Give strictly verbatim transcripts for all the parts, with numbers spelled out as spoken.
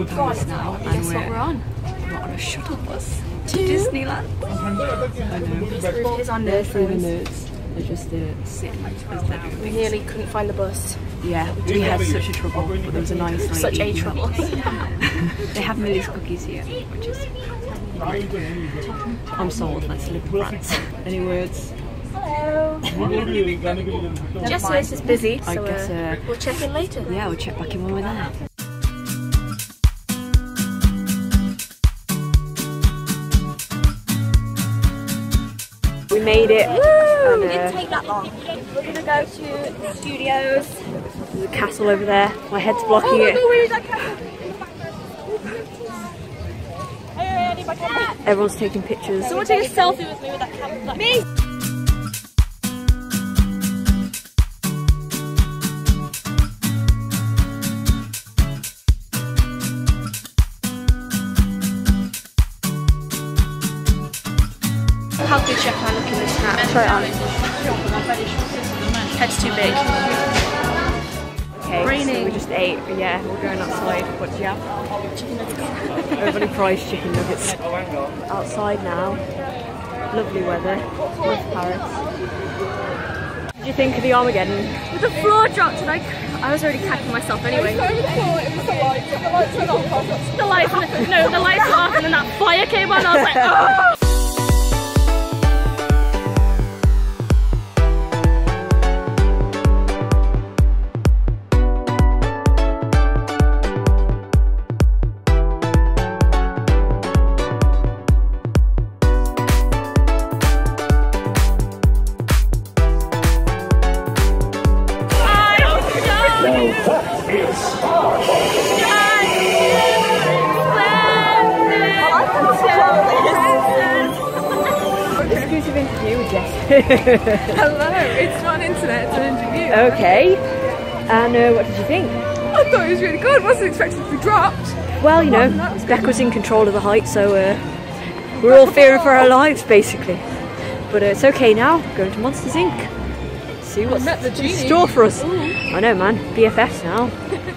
on the bus now, and Guess we're, what we're on? we're on a shuttle bus To Disneyland. I know. It is on They're nerd through the phones. nerds. They're just uh, sitting as they're doing We things. nearly couldn't find the bus. Yeah, we had such a trouble, but there was a nice lady. Such a trouble. They have Millie's cookies here, which is... I'm sold, let's live in France. Any words? Hello. Jess is busy, so I guess, uh, uh, we'll check in later. Yeah, we'll check back in when we're there. We made it. Woo! And, It uh, didn't take that long. We're gonna go to the studios. There's a castle over there. My head's blocking Oh, it. no, where is that camera? Hey, I need my camera. Everyone's taking pictures. Someone take a selfie with me with that camera. Me! How good Chef man look in this hat? Try it on. Head's too big. Okay, Raining. so we just ate. Yeah, we're going outside. What do you have? Chicken nuggets. Everybody fries chicken nuggets. Outside now. Lovely weather. With Paris. What do you think of the Armageddon? With the floor dropped and I, I was already cacking myself anyway. The lights, no, the lights were off and then that fire came on. I was like, oh! Exclusive interview with Jess. Hello, it's not internet, it's an interview. Okay. And uh, what did you think? I thought it was really good, wasn't expecting to be dropped. Well, you know, Becca's in control of the height, so uh, we're all fearing for our lives, basically. But uh, it's okay now. Going to Monsters Incorporated. See what's met the in genie. store for us. I know, man. B F Fs now.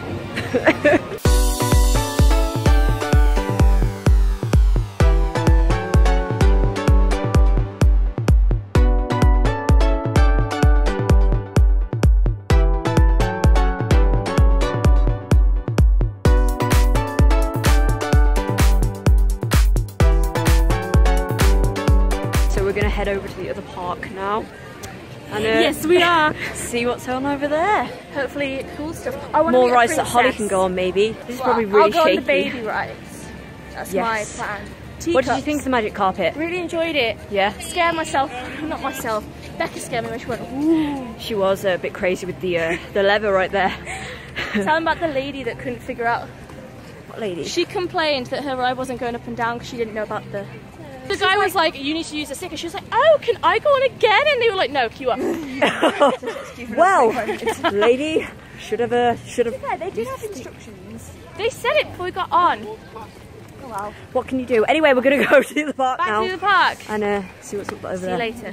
We're gonna head over to the other park now. And, uh, Yes, we are. See what's on over there. Hopefully cool stuff. I want More to rides that Holly can go on, maybe. This is probably really I'll go shaky. on the baby rides. That's Yes. my plan. What did you Teacups. think of the magic carpet? Really enjoyed it. Yeah, Scared myself, not myself. Becca scared me when she went, ooh. she was a bit crazy with the uh, the lever right there. Tell them about the lady that couldn't figure out. What lady? She complained that her ride wasn't going up and down because she didn't know about the... The guy was like, you need to use the stick. And she was like, oh, can I go on again? And they were like, no, queue up. Well, lady, should have uh, should have. Yeah, they did have instructions. They said it before we got on. Oh, wow. What can you do? Anyway, we're gonna go to the park Back now to the park. and uh, see what's up over See there. you later.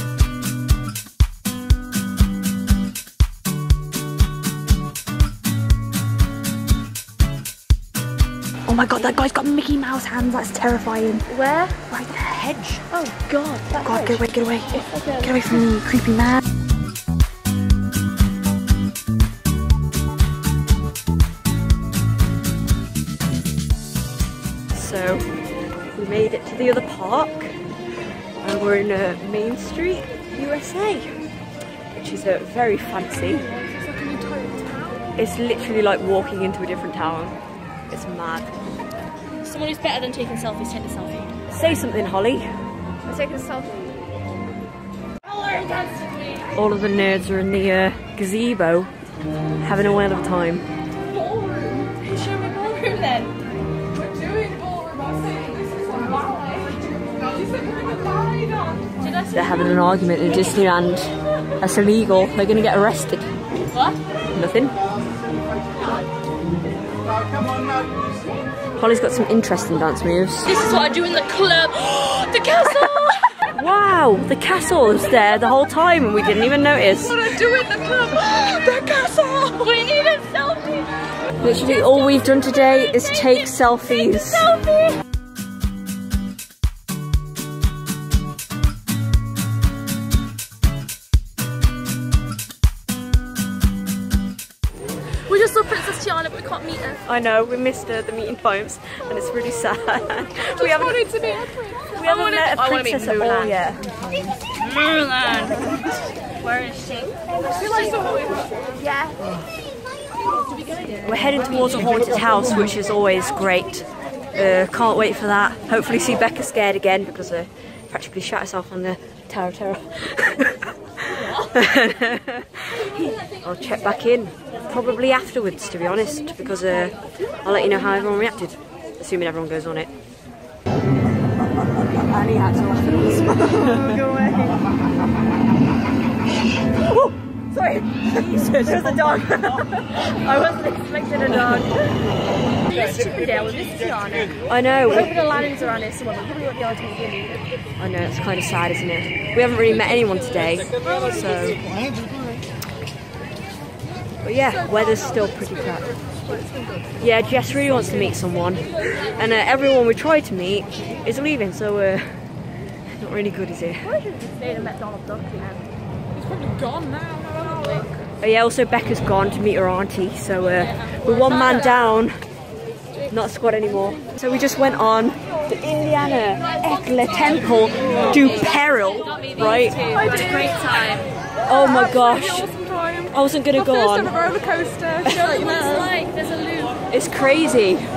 Oh my god, that guy's got Mickey Mouse hands. That's terrifying. Where? Right there, hedge. Oh, God. That God, get away, get away, It's like a... get away from me, creepy man. So, we made it to the other park, and we're in uh, Main Street, U S A, which is uh, very fancy. It's like an entire town. It's literally like walking into a different town. It's mad. Someone who's better than taking selfies, take a selfie. Say something, Holly. I'm taking a selfie. All of the nerds are in the uh, gazebo, having a whale of a time. Ballroom. Show me ballroom then. We're doing ballroom, I'm saying this is a lie. You said we're gonna lie on. Did I say They're having an argument in Disneyland. That's illegal. They're going to get arrested. what? Nothing. Holly's got some interesting dance moves. This is what I do in the club. The castle! Wow, the castle was there the whole time and we didn't even notice. What I do in the club? The castle! We need a selfie! Literally all we've done today is take selfies. Selfie! We just saw Princess Tiana, but we can't meet her. I know, we missed uh, the meeting times and it's really sad. We haven't wanted to meet a princess. We haven't met a princess at all yet. Mulan. Where is she? Yeah. We're heading towards a haunted house, which is always great. Uh, can't wait for that. Hopefully see Becca scared again because uh, practically shot herself on the Tower of Terror. I'll check back in, probably afterwards to be honest, because uh, I'll let you know how everyone reacted, assuming everyone goes on it. And he had to laugh at us. Go away. Oh, sorry, there was a dog. I wasn't expecting a dog. This Chippendale with this Tiana. I know. We're hoping Aladdin's around here somewhere, but probably won't be able to meet him. I know, it's kind of sad, isn't it? We haven't really met anyone today, so... But yeah, weather's still pretty crap. Yeah, Jess really wants to meet someone, and uh, everyone we tried to meet is leaving, so uh, not really good, is it? Why should we stay and met Donald Duck, you know? He's probably gone now. But yeah, also Becca's gone to meet her auntie, so uh, we're one man down, not a squad anymore. So we just went on the Indiana Ekla Temple du Peril, right? I had a great time. Oh my gosh. Awesome time. I wasn't gonna My go first on. ever roller coaster. Show them what it's like, there's a loop. It's crazy. I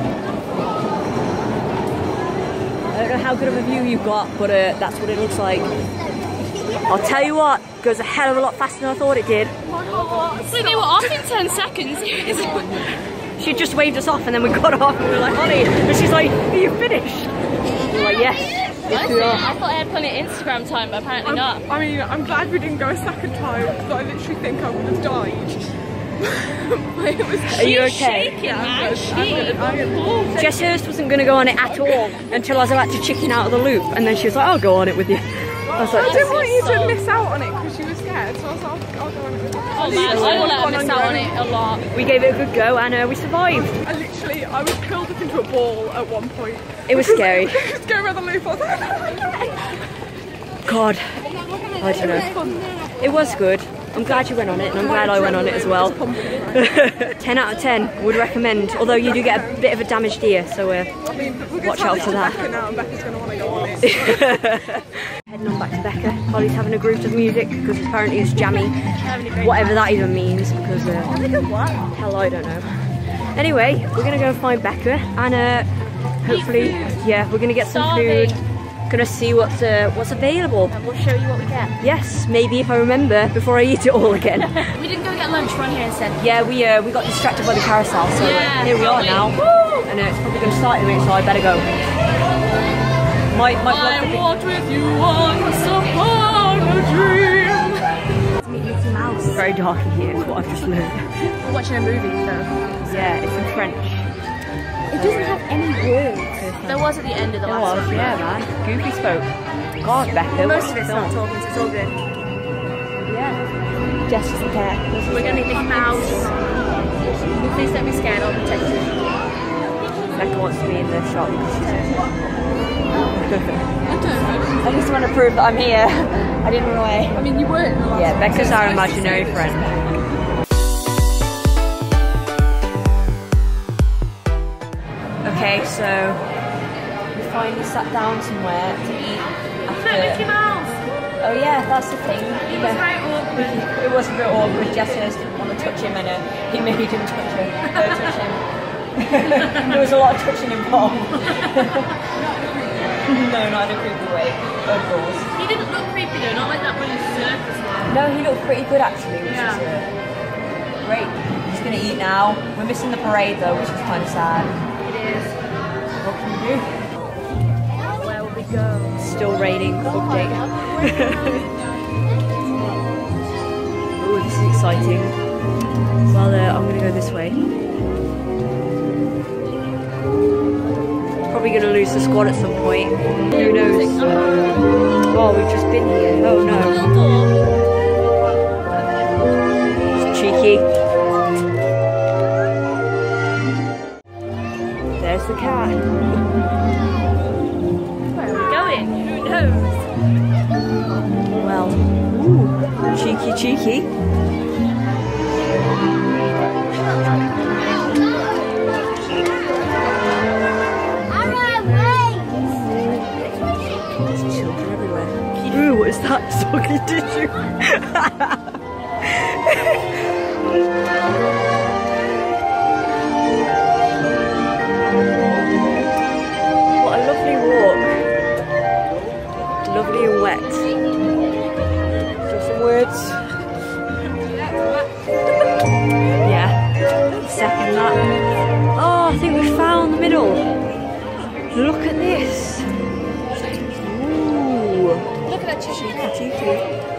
don't know how good of a view you've got, but uh, that's what it looks like. I'll tell you what, it goes a hell of a lot faster than I thought it did. Wait, they were off in ten seconds. She just waved us off and then we got off and we were like, Hollie, and she's like, are you finished? We were like, yes. Yes, we are. I thought I had plenty of Instagram time, but apparently I'm, not. I mean, I'm glad we didn't go a second time because I literally think I would have died. It was Are you okay? Shaking, man. I'm good. I'm good. Jess Hurst wasn't going to go on it at all until I was about to chicken out of the loop, and then she was like, I'll go on it with you. I was like, I didn't want you so- to miss out on it because you were scared, so I was like, I'll, I'll go on it with you. Oh man, I will let her miss out on it a lot. we gave it a good go and uh, we survived. I literally, I was curled up into a ball at one point. It was scary. Just go around the loop. I was like, God, I don't know. It was good. I'm glad you went on it, and I'm glad I went on it as well. ten out of ten, would recommend, although you do get a bit of a damaged ear, so uh, I mean, we're watch out for that. Becca now, and Becca's going to want to go on it. Heading on back to Becca. Hollie's having a groove of music because apparently it's jammy, whatever that even means, because uh, hell, I don't know. Anyway, we're going to go find Becca, and uh, hopefully, yeah, we're going to get some food. Gonna see what's uh, what's available. And we'll show you what we get. Yes, maybe if I remember before I eat it all again. We didn't go get lunch, we're on here instead. Yeah, we uh, we got distracted by the carousel, so Yeah, uh, here we are totally. now. And uh, it's probably going to start in a minute, so I better go. Might might I be walked with you once upon a dream. to meet Mickey Mouse. It's very dark in here, is what I've just learned. We're watching a movie though. Yeah, it's in French. It doesn't have any words. There was at the end of the There last was, one. yeah, man. Goofy spoke. God, Becca. Most what of it's film? not talking, so it's all good. Yeah. Jess doesn't care. We're gonna meet Mickey Mouse. Please don't be scared, I'll protect you. Becca wants to be in the shop because she's I don't know. I just want to prove that I'm here. I didn't run away. I mean, you weren't in the last Yeah, one, Becca's so our it's nice to imaginary see this. friend. Okay, so we finally sat down somewhere to eat after... Mickey Mouse! Oh yeah, that's the thing. It was very awkward. It was a bit awkward. Jess Hurst didn't want to touch him and uh, he made him touch her. Uh, touch him. There was a lot of touching involved. No, not in a creepy way. Of course. He didn't look creepy though, not like that when he circus one. No, he looked pretty good actually, which Yeah. is uh, great. He's gonna eat now. We're missing the parade though, which is kind of sad. It is. What can we do? Where will we go? Still raining. Update. Oh, this is exciting. Well, uh, I'm gonna go this way. probably going to lose the squad at some point. Who knows? Oh, we've just been here. Oh no. It's cheeky. There's the cat. Where are we going? Who knows? Well, ooh, cheeky, cheeky. There's children everywhere. Ooh, what is that? Soggy tissue. What a lovely walk. Lovely and wet. Just some words. Yeah, second that. Oh, I think we found the middle. Look at this. Ooh. Look at that tissue. Cheeky.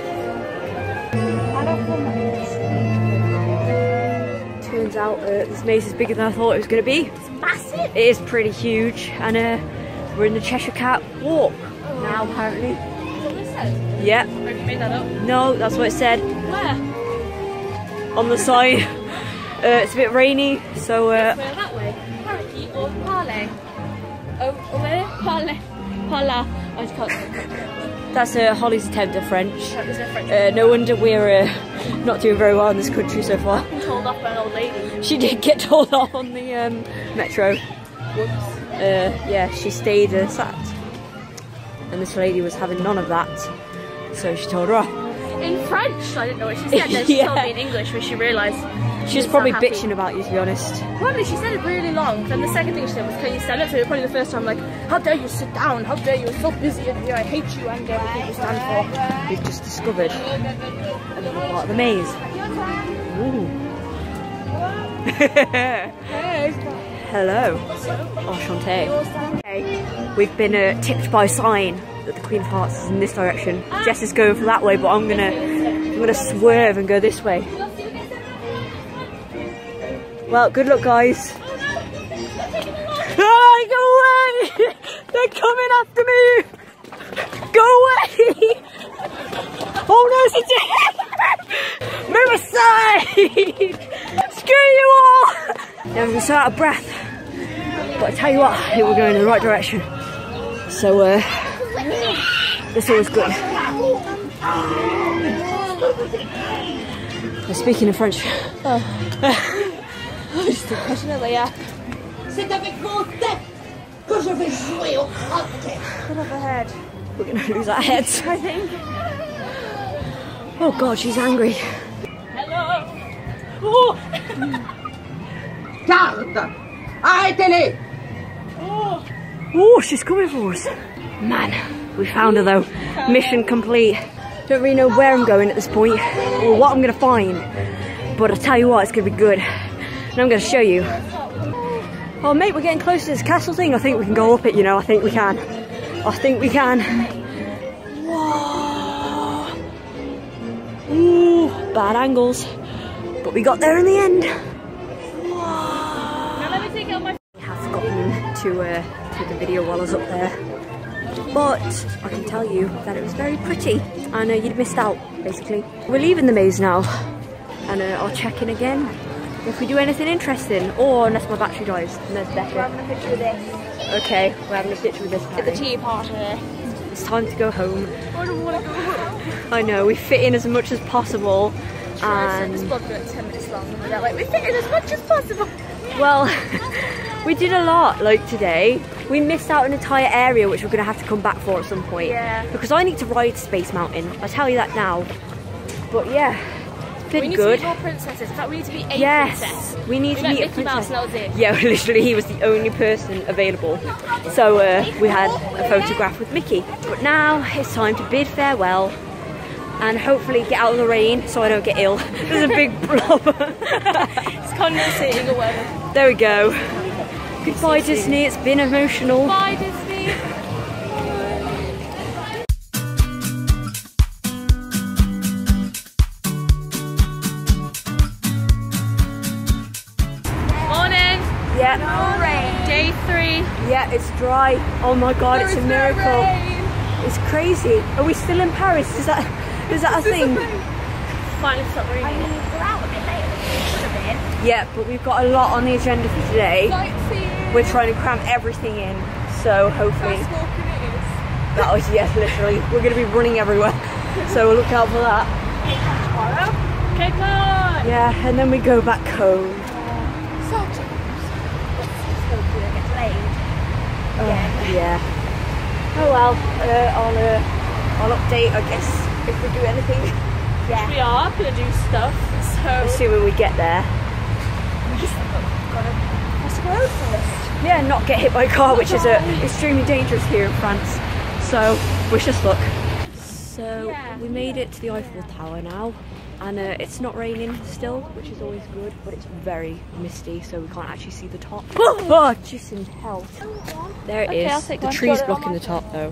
Turns out uh, this maze is bigger than I thought it was going to be. It's massive. It is pretty huge, and uh, we're in the Cheshire Cat walk now, apparently. Is that what it says? Yep. Have you made that up? No, that's what it said Where? on the sign. Uh, it's a bit rainy, so uh, Where that way? Parakeet or parlay? Oh, where? Parlay. Parla. I just can't say. that's uh, Hollie's attempt at French. That was their French. Uh, no wonder we're uh, not doing very well in this country so far. I've been told off by an old lady. She did get told off on the um, metro. Whoops. Uh, yeah, she stayed uh, sat, and this lady was having none of that, so she told her off. In French, I didn't know what she said. Then she Yeah. told me in English when she realised. She was probably bitching about you, to be honest. Probably, she said it really long. Then the second thing she said was, "Can you stand up?" So probably the first time, like, "How dare you sit down? How dare you? You're so busy in here. I hate you and everything you stand for." We've just discovered another part of the maze. Ooh. Hello. Enchanté. Okay. We've been uh, tipped by a sign that the Queen of Hearts is in this direction. Jess is going for that way, but I'm gonna, I'm gonna swerve and go this way. Well, good luck, guys. Oh, go away! They're coming after me! Go away! Oh no, it's a dead! Move aside! Screw you all! Now we're so out of breath. But I tell you what, I think we're going in the right direction. So, uh, this always good. They're speaking in French. Oh. Just passionately, yeah. C'est avec vos têtes que je vais jouer au croquet. Put up her head. We're going to lose our heads. I think. Oh god, she's angry. Hello. Oh. Garde! Arrêtez-les! Oh, she's coming for us. Man, we found her though. Mission complete. Don't really know where I'm going at this point or what I'm going to find. But I tell you what, it's going to be good. And I'm going to show you. Oh mate, we're getting close to this castle thing. I think we can go up it, you know. I think we can. I think we can. Whoa. Ooh, bad angles. But we got there in the end. Now let me take out my. I have forgotten to uh, take a video while I was up there. But I can tell you that it was very pretty. And uh, you'd missed out, basically. We're leaving the maze now. And uh, I'll check in again if we do anything interesting, or unless my battery dies, and there's better. We're having a picture of this. Okay, we're having a picture with this At the apparently. tea party. It's time to go home. I don't want to go home. I know, we fit in as much as possible, And this and vlog like ten minutes long, and we're like, we fit in as much as possible. well, we did a lot. Like today, we missed out an entire area which we're going to have to come back for at some point. Yeah. Because I need to ride Space Mountain. I'll tell you that now. But yeah, it's been We need good. to be more princesses. In fact, we need to be a Yes, princess. we need We to met meet a Mickey Mouse, princess. and that was it. Yeah, literally, he was the only person available. So uh, we had a photograph with Mickey. But now it's time to bid farewell and hopefully get out of the rain so I don't get ill. There's a big blob. It's condensating or whatever. There we go. Goodbye, Disney. It's been emotional. Bye, Disney. Morning. Yeah. No rain. Day three. Yeah, it's dry. Oh my god, There it's a is no miracle. rain. It's crazy. Are we still in Paris? Is that is that a thing? Finally stopped raining. I mean, we're out a bit later than we should have been. Yeah, but we've got a lot on the agenda for today. Sightseeing. We're trying to cram everything in, so hopefully. Fast walking it is. That was, yes, literally. We're going to be running everywhere, so we'll look out for that. Tomorrow. Cape Cod. Yeah, and then we go back home. Such a Oh, yeah. Oh well, uh, I'll, uh, I'll update, I guess, if we do anything. Yeah. We are gonna do stuff. So Assuming we get there. we just gotta cross the road first. Yeah, not get hit by a car, which is uh, extremely dangerous here in France. So, wish us luck. So, Yeah. we made it to the Eiffel Tower now. And uh, it's not raining still, which is always good, but it's very misty, so we can't actually see the top. Oh, just in hell. There it Okay, I'll is. take The one. tree's Got it on blocking my the top, though.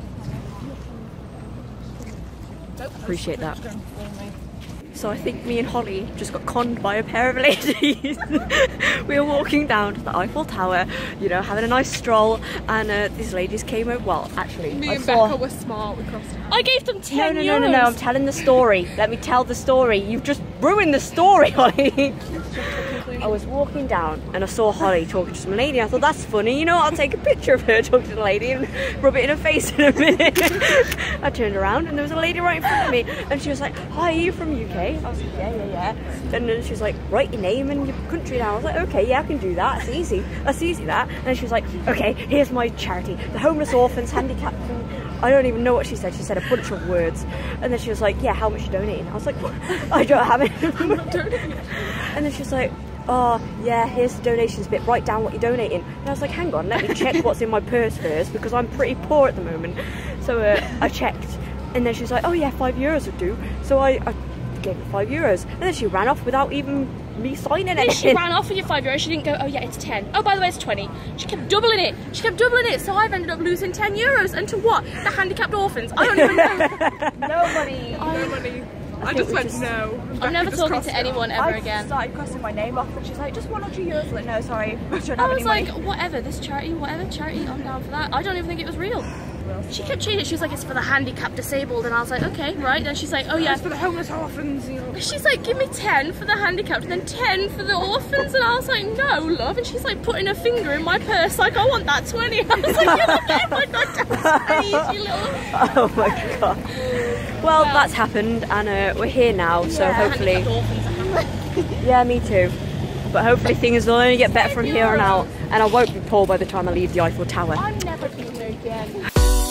Appreciate that. So I think me and Holly just got conned by a pair of ladies. We were walking down to the Eiffel Tower, you know, having a nice stroll, and uh, these ladies came over. Well, actually, Me I and saw... Becca were smart. We crossed out. I gave them No, ten no, euros. no, no, no, I'm telling the story. Let me tell the story. You've just ruined the story, Holly. I was walking down and I saw Holly talking to some lady. I thought, that's funny, you know, I'll take a picture of her talking to the lady and rub it in her face in a minute. I turned around and there was a lady right in front of me and she was like, hi, are you from U K? I was like, yeah, yeah, yeah. And then she was like, write your name and your country down. I was like, okay, yeah, I can do that. It's easy. That's easy, that. And then she was like, okay, here's my charity. The homeless orphans, handicapped. I don't even know what she said. She said a bunch of words. And then she was like, yeah, how much are you donating? I was like, I don't have it. And then she was like, oh yeah, here's the donations bit, write down what you're donating. And I was like, hang on, let me check what's in my purse first, because I'm pretty poor at the moment. So uh, I checked, and then she was like, oh yeah, five euros would do. So I, I gave her five euros, and then she ran off without even me signing Then anything. she ran off with your five euros. She didn't go, oh yeah, it's ten. Oh, by the way, it's twenty. She kept doubling it. She kept doubling it. So I've ended up losing ten euros. And to what? The handicapped orphans. I don't even know. No money. No money. I, think just we went just- no. I'm never Just talking crossed to it anyone out. ever again. started crossing my name off and she's like, just one or two euros. Like, no, sorry, I don't I have was any like, money. whatever, this charity, whatever, charity, I'm down for that. I don't even think it was real. She kept changing it. She was like, it's for the handicapped, disabled. And I was like, okay, right. Then she's like, oh yeah. It's for the homeless orphans, you know. She's like, give me ten for the handicapped and then ten for the orphans. And I was like, no, love. And she's like putting her finger in my purse like, I want that twenty. I was like, you're the my god, that's you little... Oh my god. Well, that's happened, and uh, we're here now, so Yeah, hopefully... handicapped orphans are happy. Yeah, me too. But hopefully things will only get better from here on out, and I won't be poor by the time I leave the Eiffel Tower. I'm never being there again.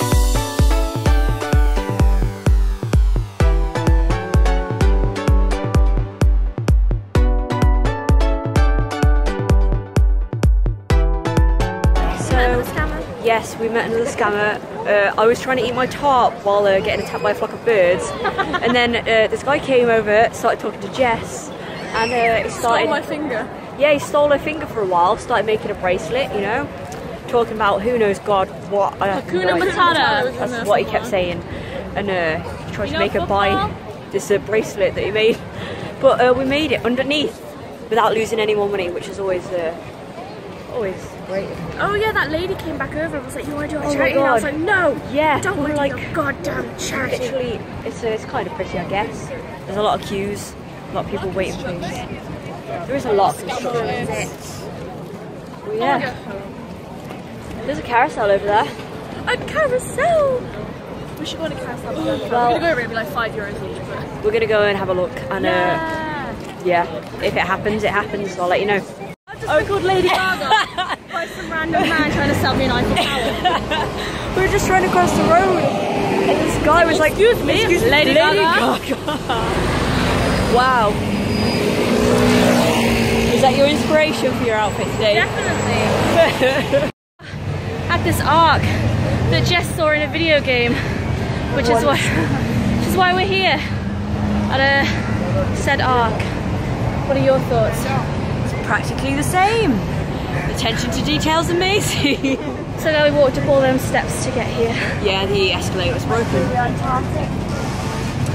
So, yes, we met another scammer. Uh, I was trying to eat my tart while uh, getting attacked by a flock of birds, and then uh, this guy came over, started talking to Jess, and uh, he started. Stole my finger. Yeah, he stole her finger for a while, started making a bracelet, you know, talking about who knows God what. I have no Hakuna idea. Matata. That's what he kept saying, and uh, he tried You to know make her buy football? this uh, bracelet that he made, but uh, we made it underneath without losing any more money, which is always uh, always great. Oh yeah, that lady came back over and was like, you want to do a Oh my charity? And I was God. like, no, Yeah, I don't we want were to like- do a goddamn charity. Literally, it's uh, it's kind of pretty, I guess. There's a lot of queues, a lot of people waiting for things. There is a lot of construction. Well, yeah. There's a carousel over there. A carousel! We should go on a carousel. Well- We're gonna go over it and be like five euros each, but... We're gonna go and have a look, and uh, Yeah. yeah, if it happens, it happens. I'll let you know. Oh, good Lady Gaga. By some random man trying to sell me an Eiffel Tower. We were just trying to cross the road, and this guy was like, Excuse me, Excuse Lady Gaga." Gaga. Wow. Is that your inspiration for your outfit today? Definitely. At this arc that Jess saw in a video game, which is why, which is why we're here at a said arc. What are your thoughts? Practically the same. Attention to detail's amazing. So now we walked up all them steps to get here. Yeah, the escalator was broken.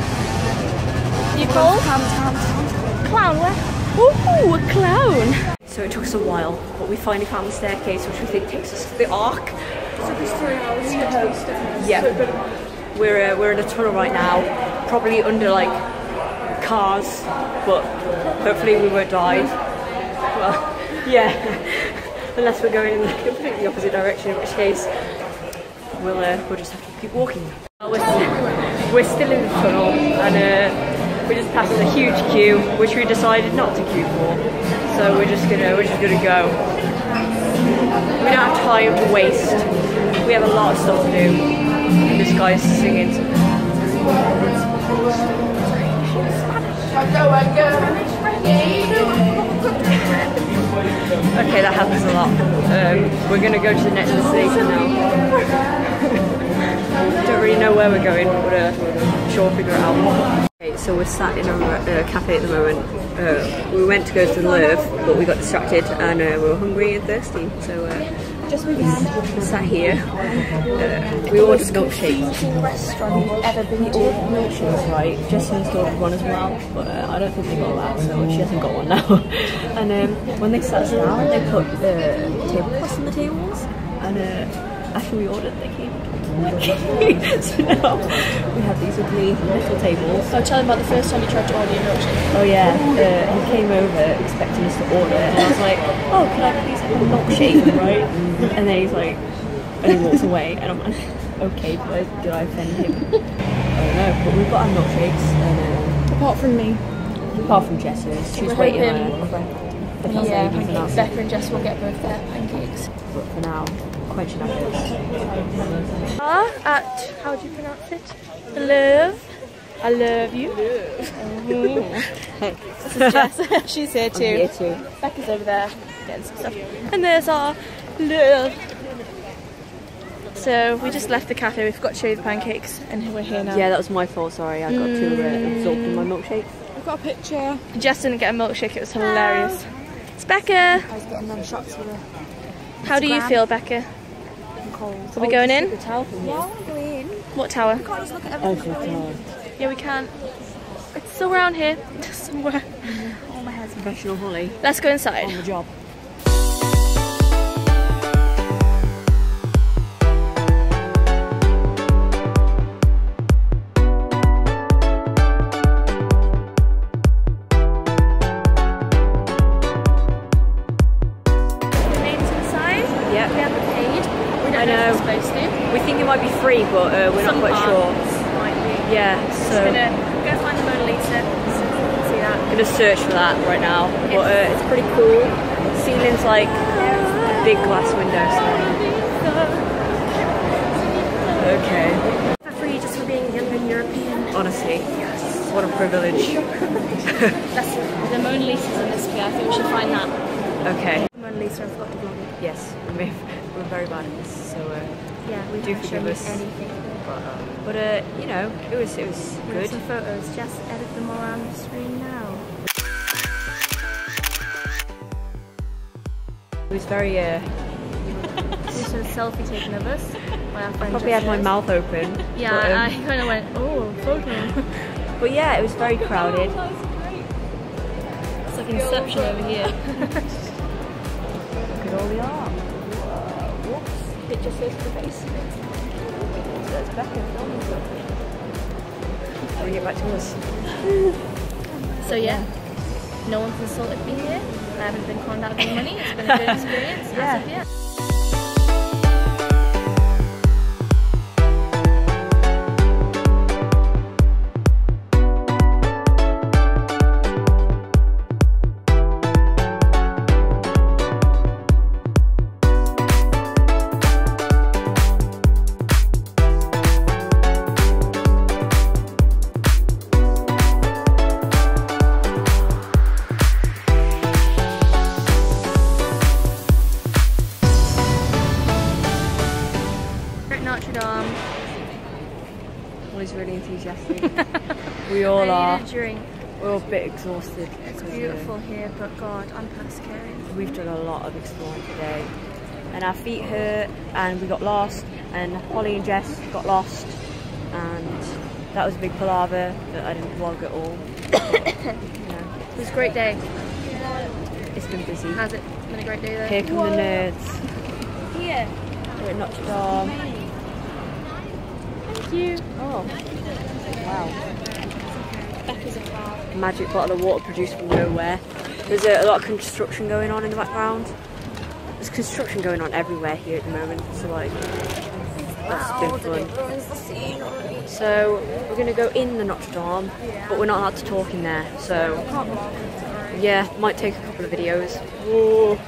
You cold? Clown, where? Ooh, a clown. so it took us a while, but we finally found the staircase, which we think takes us to the Ark. So it's three hours to post it. Yeah, we're uh, we're in a tunnel right now, probably under like cars, but hopefully we won't die. Well, yeah, unless we're going in the completely opposite direction, in which case we'll uh, we'll just have to keep walking. We're still, we're still in the tunnel, and uh, we just passed a huge queue, which we decided not to queue for. So we're just gonna we're just gonna go. We don't have time to waste. We have a lot of stuff to do. And this guy's singing. Okay, that happens a lot. Um, we're gonna go to the next station now. Don't really know where we're going, but uh, sure figure it out. Okay, so we're sat in a uh, cafe at the moment. Uh, we went to go to the Louvre, but we got distracted and uh, we were hungry and thirsty. So uh, Just began. we sat here. Uh, we ordered milkshakes. Restaurant you've ever been to. Milkshakes, right? Jess ordered one as well, but uh, I don't think they got that, so she hasn't got one now. And um, when they sat us down, they put uh, tablecloths on the tables, and uh, after we ordered, they came. So now we have these ugly little tables. So tell him about the first time you tried to order your milkshake. Oh yeah, uh, he came over expecting us to order, and I was like, "Oh, can I please have a milkshake?" Right? And then he's like, and he walks away, and I'm like, "Okay, did I, did I offend him?" I don't know, but we've got our milkshakes, and uh, Apart from me. apart from Jess's, she's We're waiting on hoping- her friend. Yeah, Yeah, Becca and Jess will get both their pancakes. but for now, quenching our thirst. Are at, how do you pronounce it? The Louvre. I love you. Hey, This is Jess. She's here too. I'm here too. Becca's over there getting some stuff. And there's our Louvre. So we just left the cafe, we forgot to show you the pancakes, and we're here now. Yeah, that was my fault. Sorry, I got too uh, absorbed in my milkshake. I've got a picture. Jess didn't get a milkshake, it was hilarious. It's Becca! I was getting them shots with her. How do you feel, Becca? I'm cold. Are we going in? The towel from Yeah, I want to go in. What tower? Can't just look at everything. Oh, Go in. Yeah, we can. It's still around here, somewhere. Oh, my hair's Professional Hollie Let's go on inside. the job. Yep. We haven't paid. We don't I know, know. if we're supposed to. We think it might be free, but uh, we're Some not quite parts sure. might be. Yeah, Just so gonna go find the Mona Lisa. See that. I'm gonna search for that right now. But uh, it's pretty cool. Ceiling's like big glass windows. Okay. For free, just for being young and European. Honestly, yes. What a privilege. That's the Mona Lisa's in this I think we should find that. Okay. Mona Lisa, I forgot to vlog it. Yes, we may, we're very bad at this, so uh, Yeah, we do can't show forgive you us. anything. But uh, you know, it was it was We have good. some photos. Just edit them all around the screen now. It was very. Uh, This is a selfie taken of us by our friend. probably had my Jess. mouth open. Yeah, but, um, I kind of went, oh, photo. but yeah, it was very crowded. It's like Inception over here. Look at all the art. Whoops! It just goes to the face. So it's Becca filming stuff. Bring it back to us. So yeah, no one's insulted me here. I haven't been conned out of any money. It's been a good experience. Yeah. As of yet. Notre Dame. He's really enthusiastic. We all I are. need a drink. We're all a bit exhausted. It's because, uh, beautiful here, but God, I'm past caring. We've done a lot of exploring today, and our feet hurt, and we got lost, and Hollie and Jess got lost, and that was a big palaver that I didn't vlog at all. But, you know. It was a great day. It's been busy. Has it been a great day there? Here come Whoa. the nerds. Here. We're at Notre Dame. Thank you. Oh. Wow. Becca's a car. Magic bottle of water produced from nowhere. There's a, a lot of construction going on in the background. There's construction going on everywhere here at the moment. So like, that's been fun. So we're gonna go in the Notre Dame, but we're not allowed to talk in there. So yeah, might take a couple of videos. Whoa.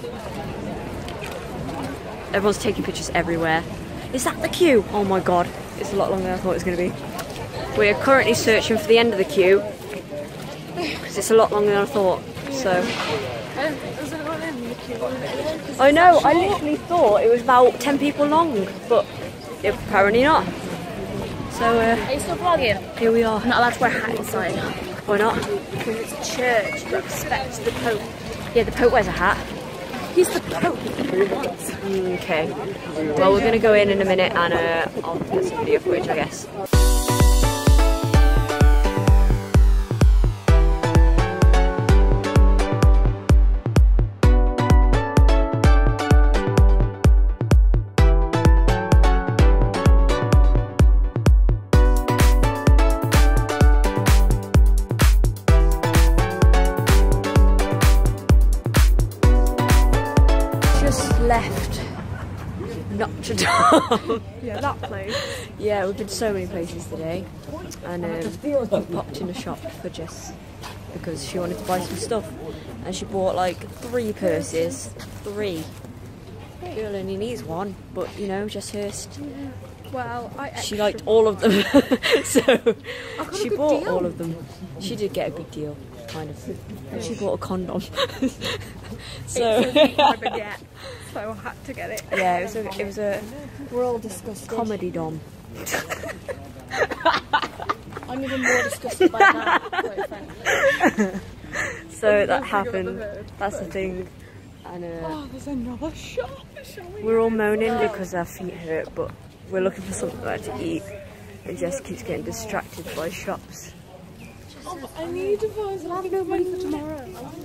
Everyone's taking pictures everywhere. Is that the queue? Oh my god, it's a lot longer than I thought it was gonna be. We're currently searching for the end of the queue because it's a lot longer than I thought. So I know, I literally thought it was about ten people long, but apparently not. So uh, are you still vlogging? Here we are. I'm not allowed to wear a hat inside. Why not? Because it's a church that respects the Pope. Yeah, the Pope wears a hat. He's the Pope. Mm, okay. Well, we're gonna go in in a minute and uh, I'll put some video footage, I guess. Left Notre Dame. Yeah, that place. Yeah, we've been so many places today, and um, we popped in a shop for Jess because she wanted to buy some stuff, and she bought like three purses. Three. Girl only needs one, but you know, Jess Hurst. Well, I she liked all of them, so she bought deal. all of them. She did get a good deal, kind of. And she bought a condom. So. So I had to get it. Yeah, it was a, it was a We're all disgusted. comedy dom. I'm even more disgusted by that, quite frankly. So that happened. That's the thing. And uh, Oh, there's another shop. we're all moaning because our feet hurt, but we're looking for something like to eat. And Jess keeps getting distracted by shops. Oh, I need to find something to make for tomorrow.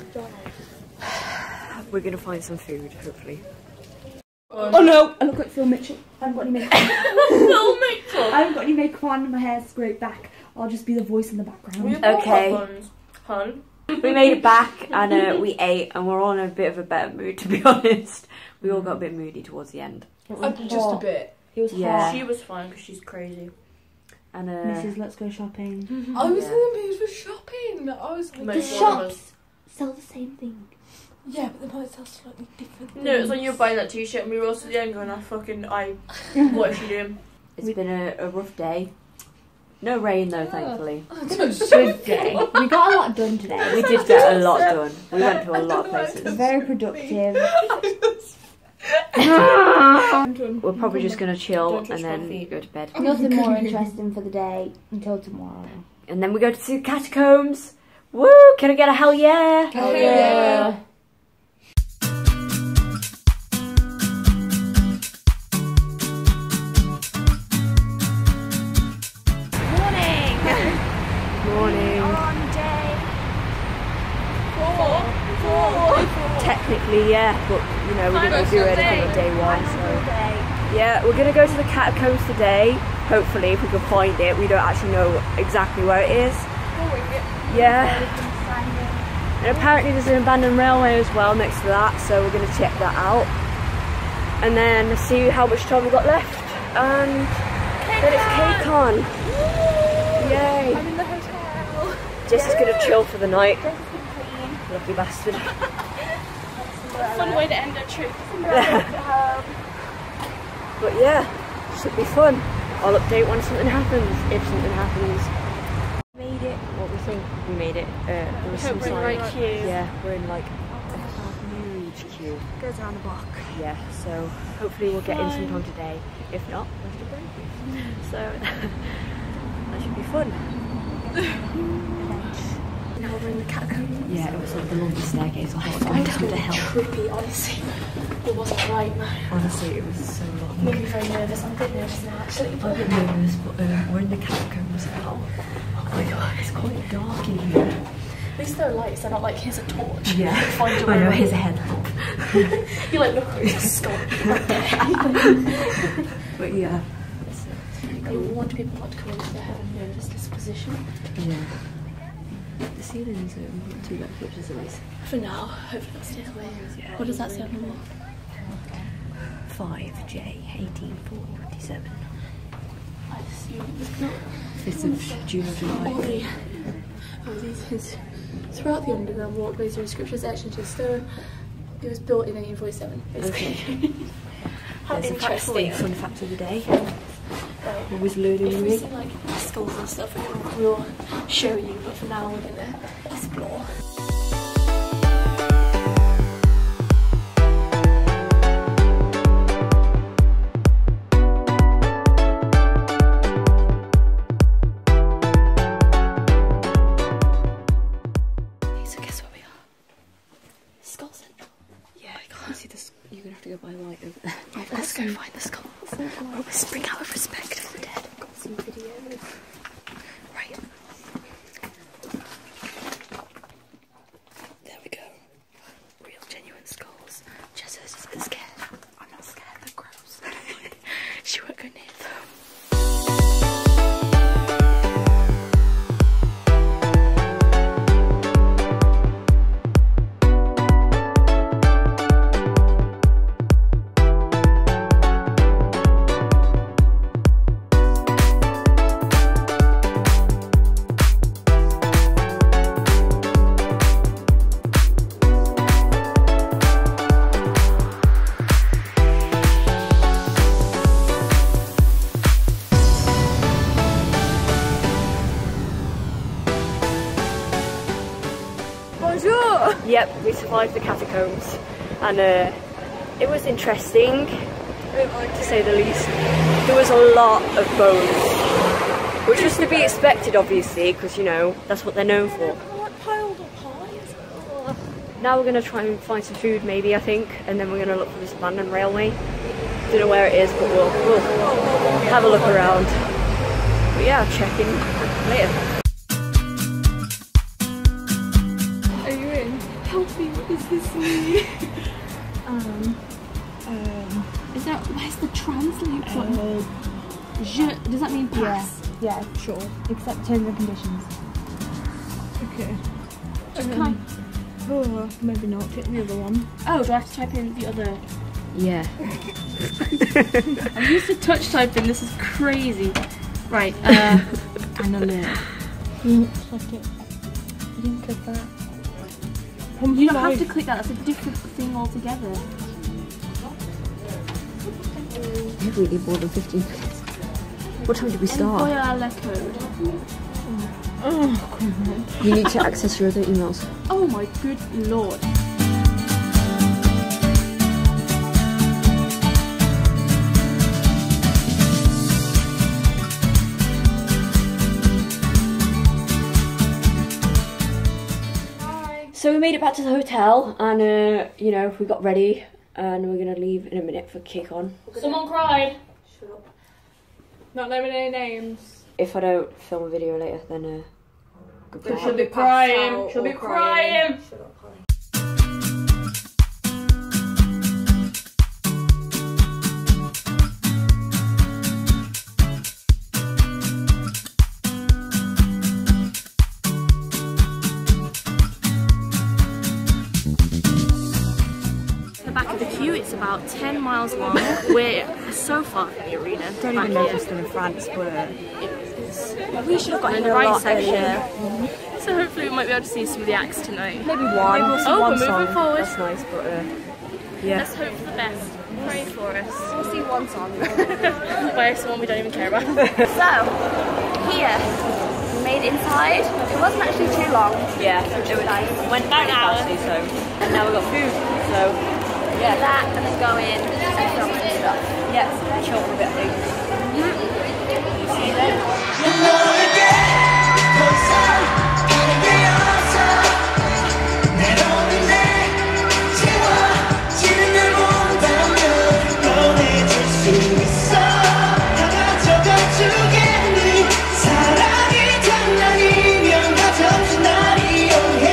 We're gonna find some food, hopefully. Oh no! I look like Phil Mitchell. I haven't got any makeup. Phil Mitchell! I haven't got any makeup on, my hair's scraped back. I'll just be the voice in the background. Okay. Hun. We made it back and uh, we ate, and we're all in a bit of a better mood, to be honest. We all got a bit moody towards the end. Uh, just a bit. It was Yeah. hot. She was fine because she's crazy. And uh, Missus Let's go shopping. I was Yeah. in the mood for shopping. I was like, Most the one of shops. us. Sell the same thing. Yeah, but they might sell slightly different things. No, it's when you were buying that t-shirt and we were all sitting there going, I fucking, I, what is she doing? it's been a, a rough day. No rain though, thankfully. Good day. We got a lot done today. We did get a lot done. We went to a lot of places. Very productive. We're probably just gonna chill Don't touch and my then feet. go to bed. Nothing more interesting for the day until tomorrow. And then we go to see the catacombs. Woo! Can I get a hell yeah? Hell yeah. Morning. On day Technically, yeah, but you know, we didn't do anything on day one, so. Yeah, we're gonna go to the catacombs today. Hopefully, if we can find it. We don't actually know exactly where it is. Yeah. And apparently there's an abandoned railway as well next to that, so we're gonna check that out. And then see how much time we've got left. And then it's K-Con. Yay. I'm in the hotel. Jess is gonna chill for the night. Lucky bastard. Fun way to end a trip. But yeah, should be fun. I'll update when something happens, if something happens. We made it. What we think we made it. Uh, there was some Hope we're in the sign. right queue. Yeah, we're in like a huge queue. Goes around the block. Yeah, so hopefully we'll get in sometime today. If not, we'll have to break it. So that should be fun. Now we're in the catacombs. Yeah, it was like the longest staircase. I was going down to hell. Trippy, honestly. It wasn't right, man. Honestly, it was so long. Made me very nervous. I'm a bit nervous now, actually. I'm a bit nervous, but uh, we're in the catacombs now. Oh my god, it's quite dark in here. At least they're lights, they're not like, here's a torch. Yeah. Find your I know, way here's a around. headlamp. You're like, look at this skull. But yeah. You want people not to come into their heaven nervous disposition. Yeah. The ceiling's um, not too bad, which is nice. For now, hopefully they'll stay away. Yeah. What does that say on the wall? five J eighteen forty-seven. I assume it's not. fifth of June or July. All the, all these things throughout the underground walkways are inscriptions etched into stone. It was built in eighteen forty-seven, basically. Okay. How There's interesting. a fun fact of the day. Right. Always learning If with we me. see like skulls and stuff, we'll, we'll show you, but for now we're gonna explore. Okay, so guess where we are? Skull Central. Yeah, I can't see this. You're gonna have to go by light over there. Right, let's go find the skulls. We'll spring out of respect for the dead. Got some videos. Right. There we go. Real genuine skulls. Jess is a bit scared. I'm not scared, they're gross. She won't go near them. Bonjour! Yep, we survived the catacombs and uh, it was interesting, to say the least. There was a lot of bones, which was to be expected obviously, because you know, that's what they're known for. Piled up high. Now we're going to try and find some food maybe, I think, and then we're going to look for this abandoned railway. Don't know where it is, but we'll, we'll have a look around. But yeah, I'll check in later. Help me, what does this mean? Um, um, Is there, where's the translate button? uh, Je, does that mean yeah, pass? yeah, sure. Except terms and conditions. Okay. Um, Can I? Oh, maybe not. Take the other one. Oh, do I have to type in the other? Yeah. I'm used to touch typing, this is crazy. Right, uh, and alert. You click it. You didn't click that. You don't have to click that, that's a different thing altogether. We have really more than fifteen minutes. What time did we start? Envoy le code. Oh, God. You need to access your other emails. Oh my good lord. So we made it back to the hotel and uh, you know, we got ready and we're gonna leave in a minute for kick on. Someone cried. Shut up. Not naming any names. If I don't film a video later, then uh, goodbye. She'll be crying. She'll be crying. Shut up, Hollie. It's about ten miles long. We're so far from the arena. Don't back even know if here. we're still in France, but uh, We should have gotten in the a right lot section. earlier. So hopefully we might be able to see some of the acts tonight. Maybe one. Maybe we'll see Oh, one we're moving song. forward. That's nice, but uh, yeah. Let's hope for the best. Pray for us. We'll see one song. By someone we don't even care about. So, here, we made it inside. It wasn't actually too long. Yeah, It was nice. went About an hour. fastly, so and now we've got food. So Yeah, that and then go in and film and stuff. yeah, chill for a bit, I think. See you then. 사랑이 장난이면 가져준 날 이용해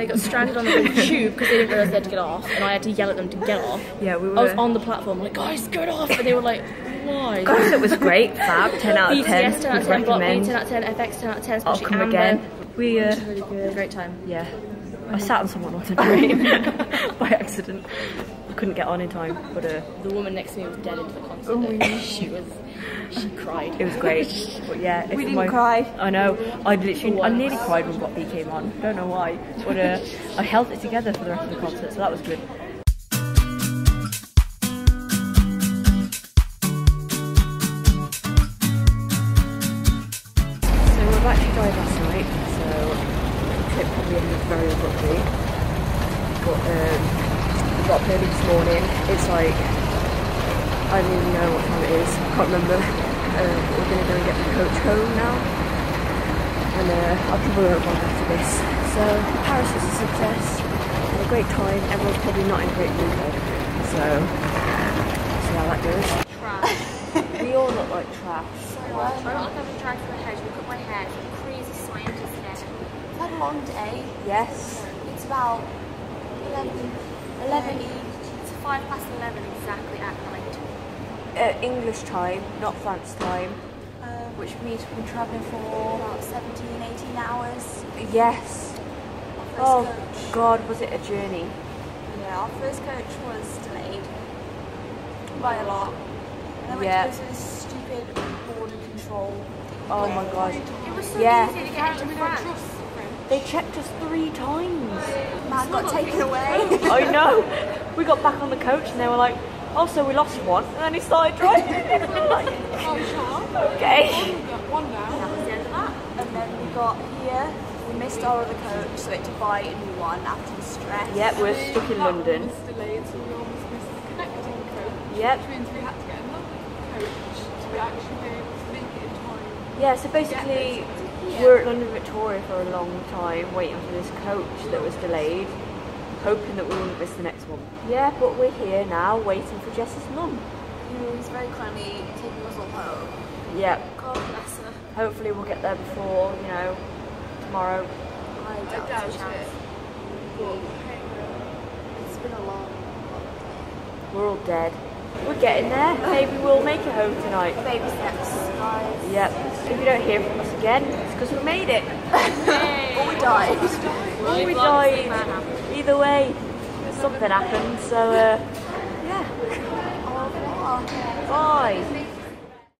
got stranded on the tube because they didn't realise they had to get off, and I had to yell at them to get off. Yeah, we were. I was on the platform, like, guys, get off! And they were like, why? Guys, it was great. Fab, ten out of ten. B T S ten out of ten, Block B ten out of ten, F X ten out of ten, especially I'll come Amber. again. We uh, Which is really good. Great time. Yeah. I sat on someone on the train by accident. I couldn't get on in time, but uh, The woman next to me was dead into the concert. Oh, yeah. She was, she cried. it was great. But yeah, if We didn't my, cry. I know. I literally, I nearly cried when Block B came on. Don't know why, but uh, I held it together for the rest of the concert, so that was good. So we've actually died last night, so the trip probably ended very abruptly. But um, we got up early this morning. It's like, I don't even know what time it is. I can't remember. Uh, we're going to go and get the coach home now. And uh, I'll probably won't bother after this. So Paris was a success. Had a great time. Everyone's probably not in a great mood though. So see how that goes. Trash. We all look like trash. So much. I don't like having dragged through my hair. Look at my hair. It's like a crazy scientist hair. We've had a long day. Yes. It's about eleven. eleven. It's five past eleven exactly at night. Uh, English time, not France time. Uh, which means we've been travelling for about seventeen, eighteen hours. Yes. Our first Oh coach. God, was it a journey? Yeah, our first coach was delayed by a lot. And then we Yeah. had to go through this stupid border control. Oh my God. It was so Yeah. easy to get into France. They checked us three times. Man got taken away. I know. We got back on the coach and they were like, oh, so we lost one. And then he started driving. Like, Oh, sure. okay. One down. That was the end of that. And then we got here. We missed our other coach, so we had to buy a new one after the stress. Yep, we're stuck in London. was delayed, so we almost missed the connecting coach. Yep. Which means we had to get another coach to actually be able to make it in time. Yeah, so basically we were at London Victoria for a long time waiting for this coach that was delayed, hoping that we wouldn't miss the next one. Yeah, but we're here now waiting for Jess's mum. He was very kindly taking us all home. Yep. God bless her. Hopefully we'll get there before, you know, tomorrow. I doubt doubt there's a chance. it. It's been a long, We're all dead. We're getting there. Maybe we'll make it home tonight. baby steps, guys. Yep. If you don't hear from us again, it's because we made it. Or we died. Or we died. Either way, something happened. So, uh, yeah. Au revoir. Bye.